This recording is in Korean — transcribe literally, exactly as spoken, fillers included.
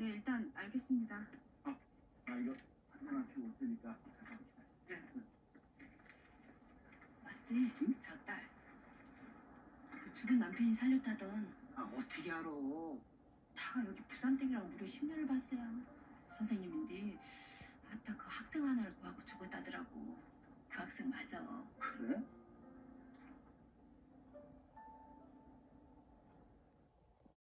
네, 일단 알겠습니다. 아, 아 이거 하나 피고 올 테니까 잠깐 기다려. 네. 맞지? 응? 저 딸. 그 죽은 남편이 살렸다던. 아 어떻게 알아? 다가 여기 부산댁이랑 무려 십 년을 봤어요. 선생님인데 아따 그 학생 하나를 구하고 죽었다더라고.